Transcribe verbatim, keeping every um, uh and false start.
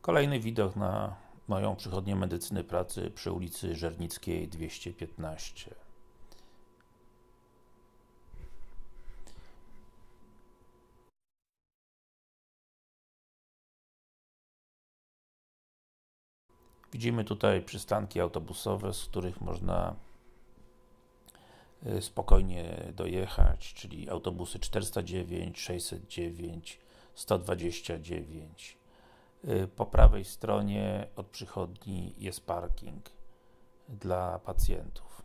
Kolejny widok na moją przychodnię medycyny pracy przy ulicy Żernickiej dwieście piętnaście. Widzimy tutaj przystanki autobusowe, z których można spokojnie dojechać, czyli autobusy czterysta dziewięć, sześćset dziewięć, sto dwadzieścia dziewięć. Po prawej stronie od przychodni jest parking dla pacjentów.